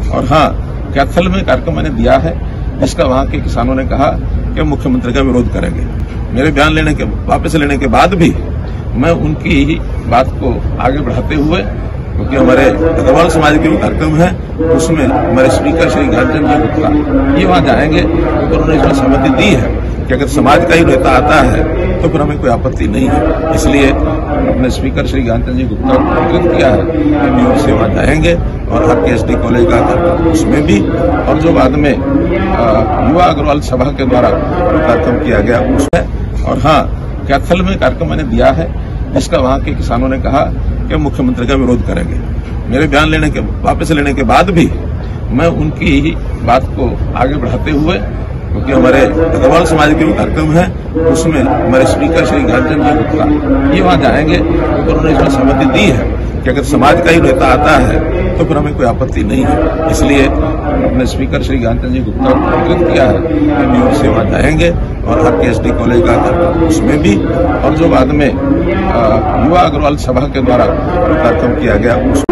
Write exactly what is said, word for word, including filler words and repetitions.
और हाँ, कैथल में कार्यक्रम मैंने दिया है जिसका वहां के किसानों ने कहा कि मुख्यमंत्री का विरोध करेंगे। मेरे बयान लेने के वापस लेने के बाद भी मैं उनकी ही बात को आगे बढ़ाते हुए, क्योंकि हमारे अग्रवाल समाज के भी कार्यक्रम है, उसमें हमारे स्पीकर श्री ज्ञानचंद जी गुप्ता ये वहां जाएंगे और उन्होंने इसमें सहमति दी है कि अगर समाज का ही नेता आता है तो फिर हमें कोई आपत्ति नहीं है। इसलिए अपने स्पीकर श्री ज्ञानचंद जी गुप्ता को आमंत्रित किया है कि न्यूज से वहां जाएंगे और हर के एस डी कॉलेज का कार्यक्रम उसमें भी, और जो बाद में युवा अग्रवाल सभा के द्वारा कार्यक्रम किया गया उसमें। और हाँ, कैथल में कार्यक्रम मैंने दिया है जिसका वहां के किसानों ने कहा कि मुख्यमंत्री का विरोध करेंगे। मेरे बयान लेने के वापस लेने के बाद भी मैं उनकी ही बात को आगे बढ़ाते हुए, क्योंकि हमारे अग्रवाल समाज के भी कार्यक्रम है, उसमें हमारे स्पीकर श्री ज्ञानचंद जी गुप्ता ये वहां जाएंगे और उन्होंने इसमें सहमति दी है कि अगर समाज का ही नेता आता है तो फिर हमें कोई आपत्ति नहीं है। इसलिए अपने स्पीकर श्री ज्ञानचंद जी गुप्ता को आमंत्रित किया है कि न्यूज से वहां जाएंगे और हर के एस डी कॉलेज का कार्यक्रम उसमें भी, और जो बाद में युवा अग्रवाल सभा के द्वारा कार्यक्रम किया गया उसमें